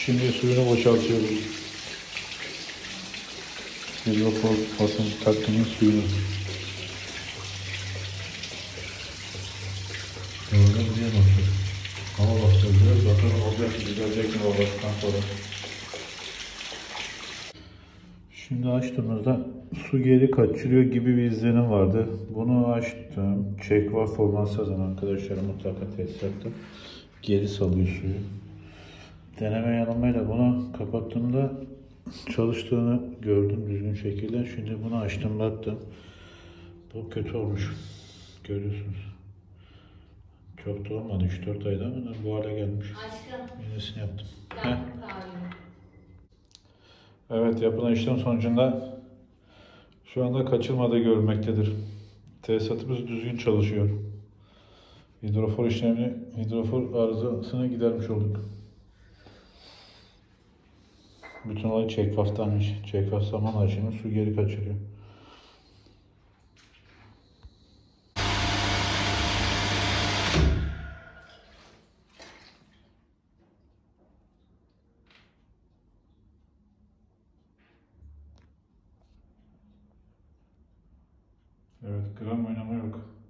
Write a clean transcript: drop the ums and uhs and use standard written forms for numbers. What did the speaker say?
Şimdi suyunu boşaltıyoruz. Hidrofor basınç takımın suyunu. Böyle buraya basıyor. Hava bastıracağız. Bakalım olacak mı? Gelecek mi hava bastıktan sonra? Şimdi açtığımızda su geri kaçırıyor gibi bir izlenim vardı. Bunu açtım. Check var forması yazan arkadaşlarım mutlaka test yaptım. Geri salıyor suyu. Deneme yanılmayla bunu kapattığımda çalıştığını gördüm düzgün şekilde. Şimdi bunu açtım baktım. Bu kötü olmuş. Görüyorsunuz. Çok da olmadı. 3-4 ayda ama bu hale gelmiş. Aşkım. Yenisini yaptım. Yaptım kahveni. Evet, yapılan işlem sonucunda şu anda kaçırmadığı görülmektedir. Tesisatımız düzgün çalışıyor. Hidrofor işlemini, hidrofor arızasını gidermiş olduk. Bütün olay çekvaftanmış. Çekvaf zaman aşımı su geri kaçırıyor. Evet, gram oynama yok.